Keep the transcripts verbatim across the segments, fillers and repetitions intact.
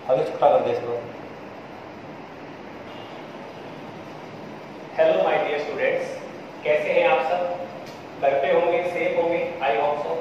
अभी छोटा कर दे इसको। हेलो माय डियर स्टूडेंट्स, कैसे हैं आप सब? घर पे होंगे, सेफ होंगे, आई होप सो।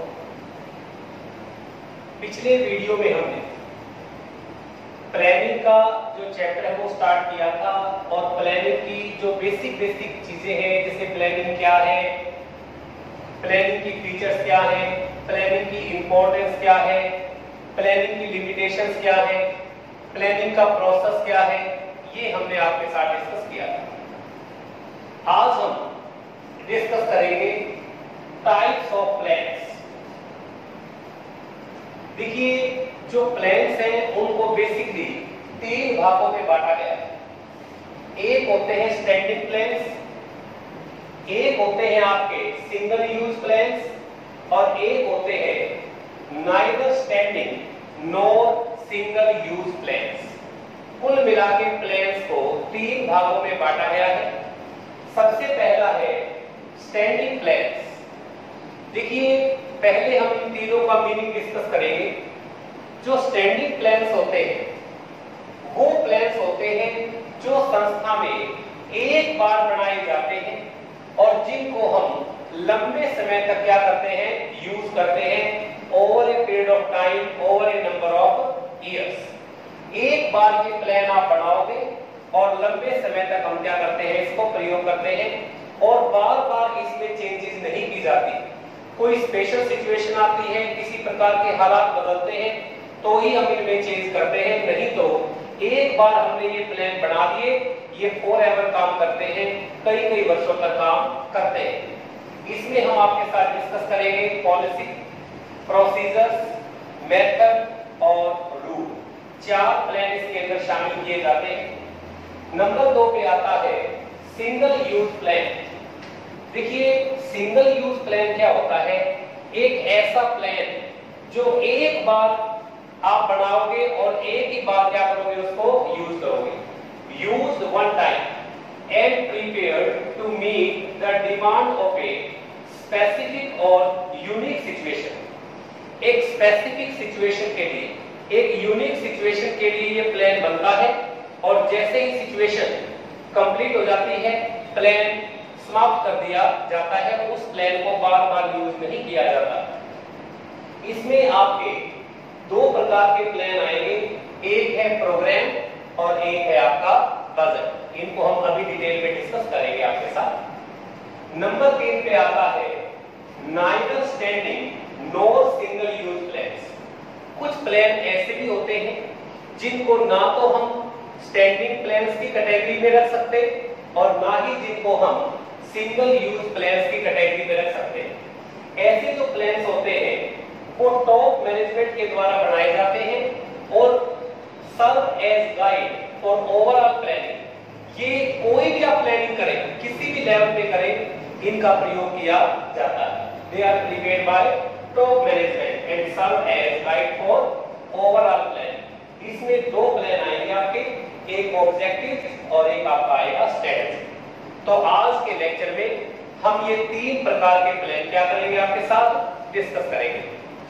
पिछले वीडियो में हमने प्लानिंग का जो चैप्टर है वो स्टार्ट किया था और प्लानिंग की जो बेसिक बेसिक चीजें हैं, जैसे प्लानिंग क्या है, प्लानिंग की फीचर्स क्या है, प्लानिंग की इंपॉर्टेंस क्या है, प्लानिंग की लिमिटेशंस क्या है, प्लानिंग का प्रोसेस क्या है, ये हमने आपके साथ डिस्कस किया था। आज हम डिस्कस करेंगे टाइप्स ऑफ प्लान्स। देखिए, जो प्लान्स हैं उनको बेसिकली तीन भागों में बांटा गया है। एक होते हैं स्टैंडिंग प्लान्स, एक होते हैं आपके सिंगल यूज प्लान्स और एक होते हैं neither standing nor single use plans. कुल मिला के प्लान्स को तीन भागों में बांटा गया है। सबसे पहला है स्टैंडिंग प्लान्स। देखिए, पहले हम इन तीनों का मीनिंग डिस्कस करेंगे। जो स्टैंडिंग प्लान्स होते हैं वो प्लान्स होते हैं जो संस्था में एक बार बनाए जाते हैं और जिनको हम लंबे समय तक क्या करते हैं, यूज करते हैं over a period of time, over a number of years. एक बार ये प्लान आप बनाओगे और लंबे समय तक हम क्या करते हैं, इसको प्रयोग करते हैं और बार बार इसमें चेंजेस नहीं की जाती। कोई स्पेशल सिचुएशन आती है, किसी प्रकार के हालात बदलते हैं तो ही हम इनमें चेंज करते हैं, नहीं तो एक बार हमने ये प्लान बना दिए, ये फॉर एवर काम करते हैं, कई कई वर्षों तक काम करते हैं। इसमें हम आपके साथ डिस्कस करेंगे पॉलिसी, प्रोसीजर्स, मेथड और रूल। चार प्लान इसके अंदर शामिल किए जाते हैं। नंबर दो पे आता है सिंगल यूज प्लान। देखिए, सिंगल यूज प्लान क्या होता है? एक ऐसा प्लान जो एक बार आप बनाओगे और एक ही बार क्या करोगे, उसको यूज करोगे। Used one time and prepared to meet the demand of a specific और यूनिक सिचुएशन। एक स्पेसिफिक सिचुएशन के लिए, एक यूनिक सिचुएशन के लिए ये प्लान बनता है और जैसे ही सिचुएशन कंप्लीट हो जाती है, प्लान समाप्त कर दिया जाता है। उस प्लान को बार बार यूज नहीं किया जाता। इसमें आपके दो प्रकार के प्लान आएंगे, एक है प्रोग्राम और एक है आपका बजट। इनको हम अभी डिटेल में डिस्कस करेंगे आपके साथ। नंबर तीन पे आता है neither standing nor single use plans. कुछ प्लान ऐसे भी होते हैं जिनको ना तो हम स्टैंडिंग प्लान्स की कैटेगरी में रख सकते और ना ही जिनको हम सिंगल यूज प्लान्स की कैटेगरी में रख सकते हैं। ऐसे जो प्लान्स होते हैं वो टॉप मैनेजमेंट के द्वारा बनाए जाते हैं और serve as guide for overall planning. ये कोई भी आप प्लानिंग करें, किसी भी लेवल पे करें, इनका प्रयोग किया जाता है। They are prepared by top management and serve as guide for overall plan. इसमें दो प्लान आएंगे आपके, एक ऑब्जेक्टिव और एक आपका आएगा स्ट्रेटजी। तो आज के लेक्चर में हम ये तीन प्रकार के प्लान क्या करेंगे, आपके साथ डिस्कस करेंगे।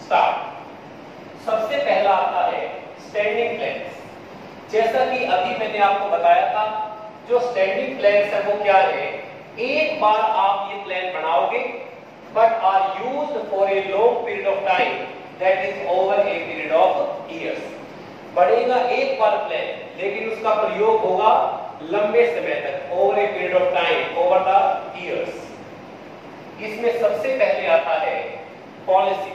स्टार्ट। सबसे पहला आता है स्टैंडिंग प्लान्स। जैसा कि अभी मैंने आपको बताया था, जो स्टैंडिंग प्लान्स है वो क्या है, एक बार आप ये प्लान बनाओगे but are used for a long period of time, that is over a period of years. बढ़ेगा एक बार प्लान, लेकिन उसका प्रयोग होगा लंबे समय तक, over a period of time, over the years. इसमें सबसे पहले आता है पॉलिसी।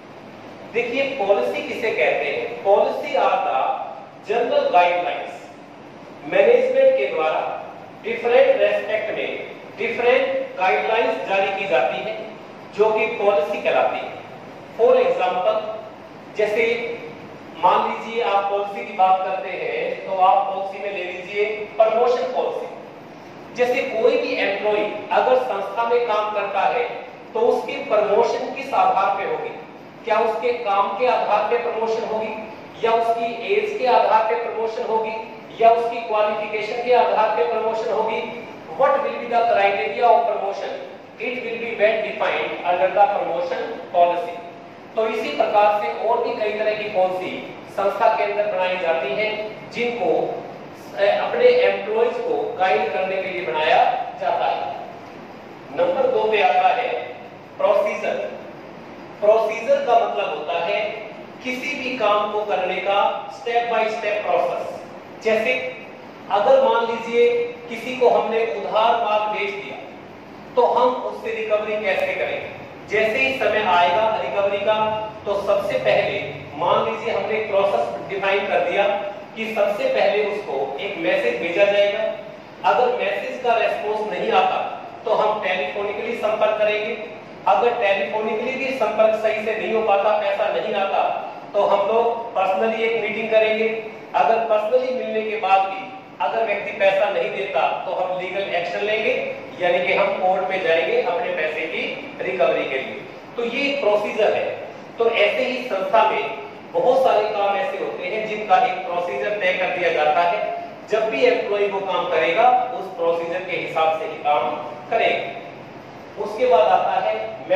देखिए, पॉलिसी किसे कहते हैं? Policy are the general guidelines management के द्वारा डिफरेंट रेस्पेक्ट में डिफरेंट गाइडलाइंस जारी की जाती है, जो कि पॉलिसी कहलाती है। फॉर एग्जांपल, जैसे मान लीजिए आप पॉलिसी की बात करते हैं तो आप पॉलिसी में ले लीजिए प्रमोशन पॉलिसी। जैसे कोई भी एम्प्लॉय अगर संस्था में काम करता है तो उसकी प्रमोशन किस आधार पे होगी? क्या उसके काम के आधार पे प्रमोशन होगी, या उसकी एज के आधार पे प्रमोशन होगी, या उसकी क्वालिफिकेशन के आधार पे प्रमोशन होगी? What will be the criteria of promotion? It will be well defined under the promotion policy. तो इसी प्रकार से और भी कई तरह की पॉलिसी संस्था के अंदर बनाई जाती हैं, जिनको अपने एम्प्लॉइज को गाइड करने के लिए बनाया जाता है। नंबर दो पे आता है प्रोसीजर। प्रोसीजर का मतलब होता है किसी भी काम को करने का स्टेप बाय स्टेप प्रोसेस। जैसे अगर मान लीजिए किसी को हमने उधार माल बेच दिया, तो हम उससे रिकवरी कैसे करेंगे? जैसे ही समय आएगा रिकवरी का, तो सबसे पहले मान लीजिए हमने एक प्रोसेस डिफाइन कर दिया कि सबसे पहले उसको एक मैसेज भेजा जाएगा। अगर मैसेज का रेस्पॉन्स नहीं आता तो हम टेलीफोनिकली संपर्क करेंगे। अगर टेलीफोनिकली भी संपर्क सही से नहीं हो पाता, पैसा नहीं आता, तो हम लोग पर्सनली एक मीटिंग करेंगे। अगर पर्सनली मिलने के बाद भी अगर व्यक्ति पैसा नहीं देता तो हम लीगल एक्शन लेंगे, यानी कि हम कोर्ट में जाएंगे अपने पैसे की रिकवरी के लिए। तो ये एक प्रोसीजर है। तो ऐसे ही संस्था में बहुत सारे काम ऐसे होते हैं जिनका एक प्रोसीजर तय कर दिया जाता है। जब भी एम्प्लॉय वो काम करेगा उस प्रोसीजर के हिसाब से ही काम करेगा। उसके बाद आता है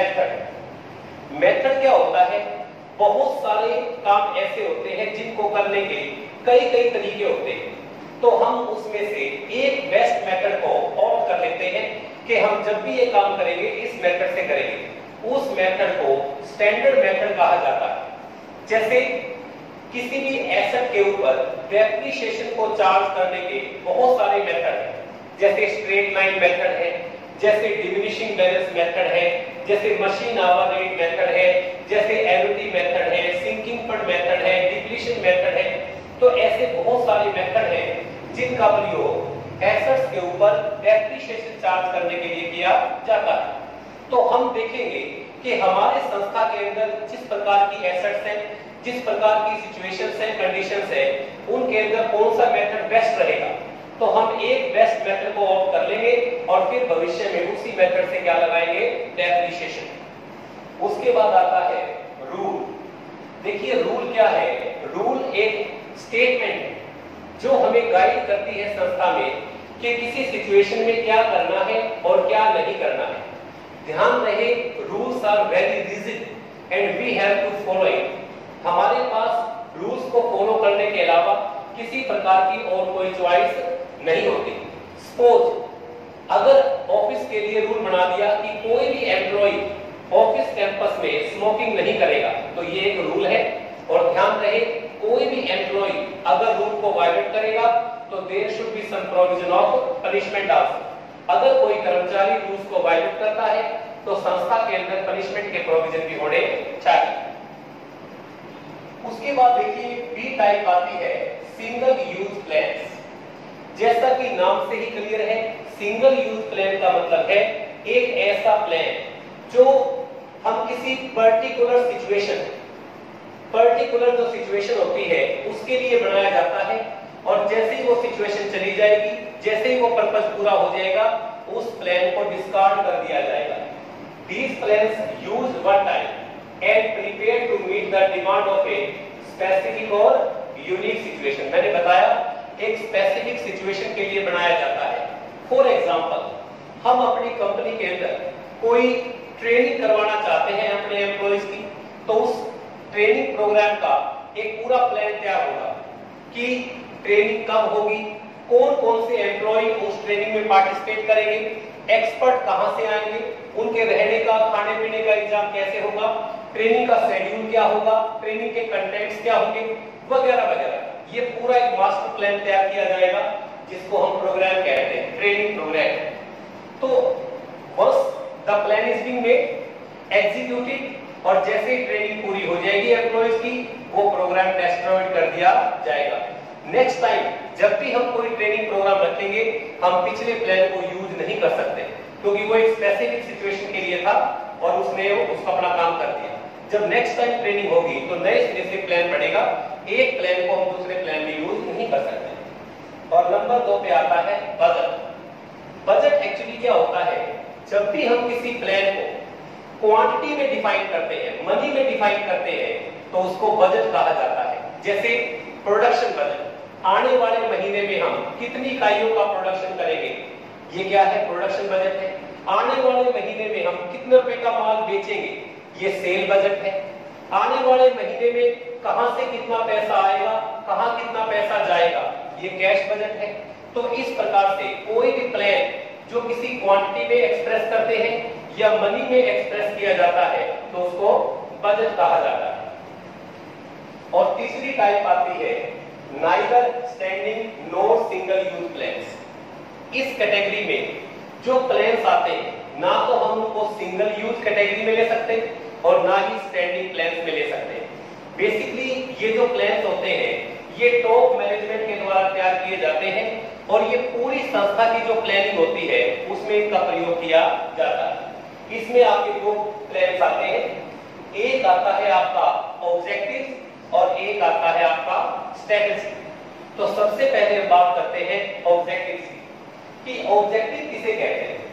मेथड। मेथड क्या होता है? बहुत सारे काम ऐसे होते हैं जिनको करने के कई कई तरीके होते हैं, तो हम उसमें से एक बेस्ट मेथड को ऑप्ट कर लेते हैं कि हम जब भी ये काम करेंगे इस मेथड से करेंगे। उस मेथड को स्टैंडर्ड मेथड कहा जाता है। जैसे किसी भी एसेट के ऊपर डेप्रिसिएशन को चार्ज करने के बहुत सारे मेथड हैं, जैसे स्ट्रेट लाइन मेथड है, जैसे डिमिनिशिंग बैलेंस मेथड है, जैसे मशीन आवर रेट मेथड है, जैसे एनुटी मेथड है, सिंकिंग फंड मेथड है, डिप्लीशन मेथड है। तो ऐसे बहुत सारे मेथड हैं जिनका प्रयोग एसेट्स के ऊपर डेप्रिसिएशन चार्ज करने के लिए किया जाता है। तो हम देखेंगे कि हमारे संस्था के अंदर जिस प्रकार की एसेट्स हैं, जिस प्रकार की सिचुएशंस हैं, कंडीशंस हैं, उनके अंदर कौन सा मेथड बेस्ट रहेगा। तो हम एक बेस्ट मेथड को ऑप्ट कर लेंगे और फिर भविष्य में उसी मेथड से क्या लगाएंगे? डेप्रिसिएशन। उसके बाद आता है रूल। देखिए रूल क्या है? रूल एक स्टेटमेंट है जो हमें गाइड करती है संस्था में कि किसी सिचुएशन में क्या करना है और क्या नहीं करना है। ध्यान रहे, rules are very rigid and we have to follow it. हमारे पास रूल्स को फॉलो करने के अलावा किसी प्रकार की और कोई चॉइस नहीं होती। सपोज अगर ऑफिस के लिए रूल बना दिया कि कोई भी एम्प्लॉय ऑफिस कैंपस में स्मोकिंग नहीं करेगा, तो ये एक रूल है। और ध्यान रहे, कोई भी एम्प्लॉय अगर रूल को वायलेट करेगा तो there should be some provision of punishment also. अगर कोई कर्मचारी रूल्स को वायलेट करता है तो संस्था के अंदर पनिशमेंट के प्रोविजन भी होने चाहिए। उसके बाद देखिए बी टाइप आती है सिंगल यूज प्लान्स। जैसा कि नाम से ही क्लियर है, सिंगल यूज प्लान का मतलब है एक ऐसा प्लान जो हम किसी पर्टिकुलर सिचुएशन पर्टिकुलर जो सिचुएशन होती है उसके लिए बनाया जाता है, और जैसे ही वो सिचुएशन चली जाएगी, जैसे ही वो पर्पस पूरा हो जाएगा, उस प्लान को डिस्कार्ड कर दिया जाएगा। These plans used one time and prepared to meet the demand of a specific और unique situation। मैंने बताया एक स्पेसिफिक सिचुएशन के लिए बनाया जाता है। फॉर एग्जांपल, हम अपनी कंपनी के अंदर कोई ट्रेनिंग करवाना चाहते हैं अपने एम्प्लॉइज की, तो उस ट्रेनिंग प्रोग्राम का एक पूरा प्लान तैयार होगा कि ट्रेनिंग कब होगी, कौन कौन से एम्प्लॉय उस ट्रेनिंग में पार्टिसिपेट करेंगे, एक्सपर्ट कहां से आएंगे, उनके रहने का खाने पीने का इंतजाम कैसे होगा, ट्रेनिंग का शेड्यूल क्या होगा, ट्रेनिंग के कंटेंट्स क्या होंगे, वगैरह वगैरह। ये पूरा एक मास्टर प्लान तैयार किया जाएगा जिसको हम प्रोग्राम कहते हैं, ट्रेनिंग प्रोग्राम। तो once the plan is being made, executed, और जैसे ही ट्रेनिंग पूरी हो जाएगी एम्प्लॉइज की, वो प्रोग्राम टेस्टोइड कर दिया जाएगा। नेक्स्ट टाइम जब भी हम कोई ट्रेनिंग प्रोग्राम रखेंगे, हम पिछले प्लान को यूज नहीं कर सकते, क्योंकि वो एक स्पेसिफिक सिचुएशन के लिए था और उसने उसका अपना काम कर दिया। जब नेक्स्ट टाइम ट्रेनिंग होगी तो नए सिरे से प्लान बनेगा, एक प्लान को हम दूसरे प्लान में यूज नहीं कर सकते। और नंबर दो पे आता है बजट। बजट एक्चुअली क्या होता है? जब भी हम किसी प्लान को क्वांटिटी में डिफाइन करते हैं, मनी में डिफाइन करते हैं, तो उसको बजट कहा जाता है। जैसे प्रोडक्शन बजट, आने वाले महीने में हम कितनी इकाइयों का प्रोडक्शन करेंगे, ये क्या है? प्रोडक्शन बजट है। आने वाले महीने में हम कितने रुपए का माल बेचेंगे, ये सेल बजट है। आने वाले महीने में कहां से कितना पैसा आएगा, कहां कितना पैसा जाएगा, ये कैश बजट है। तो इस प्रकार से कोई भी प्लान जो किसी क्वांटिटी में एक्सप्रेस करते हैं या मनी में एक्सप्रेस किया जाता है तो उसको बजट कहा जाता है। और तीसरी टाइप आती है neither standing nor single use plans. इस कैटेगरी में जो प्लान्स आते हैं ना तो हम उनको सिंगल यूज कैटेगरी में ले सकते और ना ही स्टैंडिंग प्लान्स में ले सकते। बेसिकली ये जो प्लान्स होते हैं ये टॉप मैनेजमेंट के द्वारा तैयार किए जाते हैं और ये पूरी संस्था की जो प्लानिंग होती है उसमें इनका प्रयोग किया जाता है। इसमें आपके दो प्लान्स आते हैं, एक आता है आपका ऑब्जेक्टिव और एक आता है आपका स्ट्रेटजी। तो सबसे पहले हम बात करते हैं ऑब्जेक्टिव की कि ऑब्जेक्टिव किसे कहते हैं।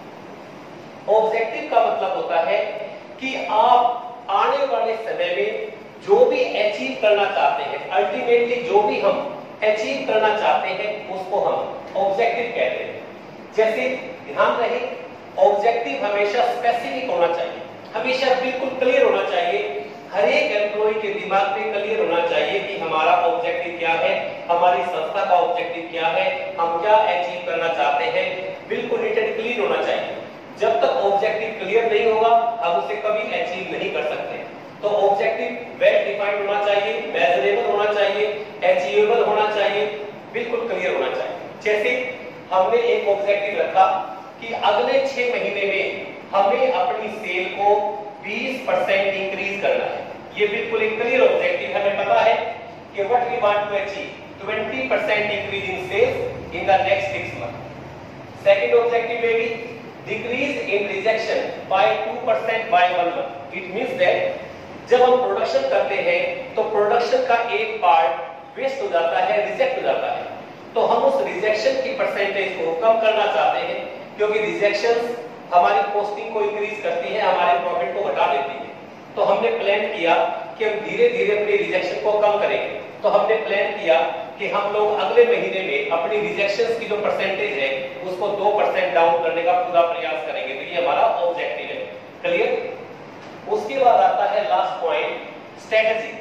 ऑब्जेक्टिव का मतलब होता है कि आप आने वाले समय में जो भी अचीव करना चाहते हैं, अल्टीमेटली जो भी हम अचीव करना चाहते हैं उसको हम ऑब्जेक्टिव कहते हैं। जैसे ध्यान रहे ऑब्जेक्टिव हमेशा स्पेसिफिक होना चाहिए, हमेशा बिल्कुल क्लियर होना चाहिए। हर एक एम्प्लॉय के दिमाग में क्लियर होना चाहिए कि हमारा ऑब्जेक्टिव क्या है, हमारी संस्था का ऑब्जेक्टिव क्या है, हम क्या अचीव करना चाहते हैं, बिल्कुल नीट एंड क्लीन होना चाहिए। जब तक ऑब्जेक्टिव क्लियर नहीं होगा हम उसे कभी अचीव नहीं कर सकते। तो ऑब्जेक्टिव वेल डिफाइंड होना चाहिए, मेजरेबल होना चाहिए, अचीवेबल होना चाहिए, बिल्कुल क्लियर होना चाहिए। जैसे हमने एक ऑब्जेक्टिव रखा कि अगले छह महीने में हमें अपनी सेल को बीस परसेंट इंक्रीज करना है। ये बिल्कुल एक क्लियर ऑब्जेक्टिव है, हमें पता है कि what we want to achieve बीस percent increase in sales in the next six month. Second objective में भी decrease in rejection by two percent by one month। It means that जब हम प्रोडक्शन करते हैं तो प्रोडक्शन का एक पार्ट वेस्ट हो जाता है, रिजेक्ट हो जाता है, तो हम उस रिजेक्शन की परसेंटेज को कम करना चाहते हैं क्योंकि रिजेक्शंस हमारी कॉस्टिंग को इंक्रीज करती है, हमारे प्रॉफिट को घटा देती है। तो हमने प्लान किया कि हम धीरे धीरे अपनी रिजेक्शन को कम करेंगे। तो हमने प्लान किया कि हम लोग अगले महीने में अपनी रिजेक्शंस की जो परसेंटेज है उसको दो परसेंट डाउन करने का पूरा प्रयास करेंगे। तो ये हमारा ऑब्जेक्टिव है, क्लियर। उसके बाद आता है लास्ट पॉइंट, स्ट्रेटजी।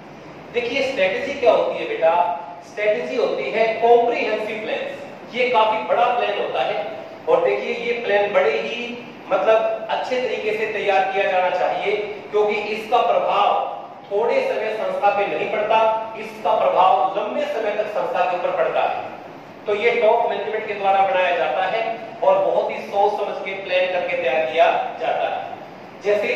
देखिए स्ट्रेटजी क्या होती है बेटा, स्ट्रेटजी होती है कॉम्प्रिहेंसिव प्लान। ये काफी बड़ा प्लान होता है और देखिए ये प्लान बड़े ही मतलब अच्छे तरीके से तैयार किया जाना चाहिए क्योंकि इसका प्रभाव थोड़े समय संस्था पे नहीं पड़ता, इसका प्रभाव लंबे समय तक संस्था के ऊपर पड़ता है। तो ये टॉप मैनेजमेंट के द्वारा बनाया जाता है और बहुत ही सोच समझ के प्लान करके तैयार किया जाता है। जैसे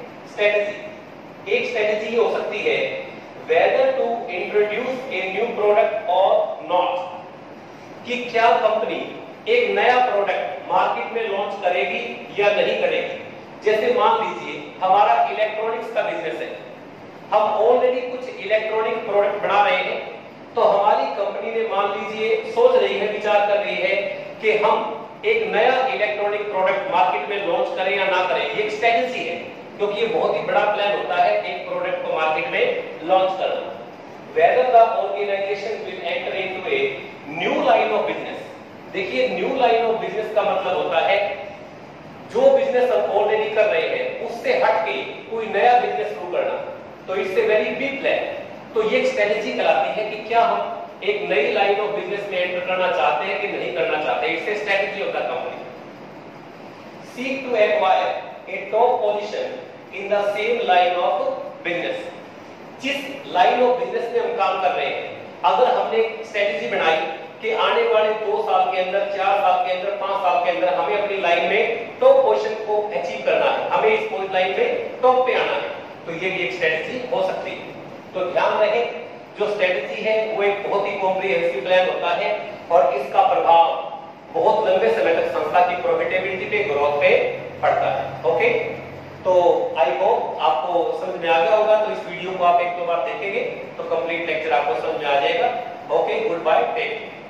स्ट्रेटजी, एक स्ट्रेटजी हो सकती है whether to introduce a new product or not, कि क्या कंपनी एक नया प्रोडक्ट मार्केट में लॉन्च करेगी या नहीं करेगी। जैसे मान लीजिए हमारा इलेक्ट्रॉनिक्स का बिजनेस है, हम ऑलरेडी कुछ इलेक्ट्रॉनिक प्रोडक्ट बना रहे हैं, तो हमारी कंपनी ने मान लीजिए सोच रही है, विचार कर रही है कि हम एक नया इलेक्ट्रॉनिक प्रोडक्ट मार्केट में लॉन्च करें या ना करें। ये एक स्ट्रेटजी है क्योंकि ये बहुत ही बड़ा प्लान होता है एक प्रोडक्ट को मार्केट में लॉन्च करना। Whether the organization will enter into a new line of business. देखिए न्यू लाइन ऑफ बिजनेस का मतलब होता है जो बिजनेस हम ऑलरेडी कर रहे हैं उससे हट के कोई नया बिजनेस शुरू करना। तो इससे वेरी बिग प्लान। तो ये एक स्ट्रेटजी कहलाती है कि क्या हम एक नई लाइन ऑफ बिजनेस में एंटर करना चाहते हैं कि नहीं करना चाहते। It's a strategy of the company. Seek to acquire a top position in the same line of business. जिस लाइन ऑफ बिजनेस में हम काम कर रहे हैं, अगर हमने स्ट्रेटजी बनाई कि आने वाले दो साल के अंदर, चार साल के अंदर, पांच साल के अंदर हमें अपनी लाइन में टॉप पोजीशन को अचीव करना है, हमें इस लाइन में टॉप पे आना है, तो ये भी एक स्ट्रेटजी हो सकती है। तो ध्यान रहे जो स्ट्रेटजी है वो एक बहुत ही कॉम्प्रिहेंसिव प्लान होता है और इसका प्रभाव बहुत लंबे समय तक संस्था की प्रॉफिटेबिलिटी पे, ग्रोथ पे पड़ता है। ओके, तो आई होप आपको समझ में आ गया होगा। तो इस वीडियो को आप एक दो बार देखेंगे तो कंप्लीट लेक्चर आपको समझ में आ जाएगा। Okay, good bye, take care.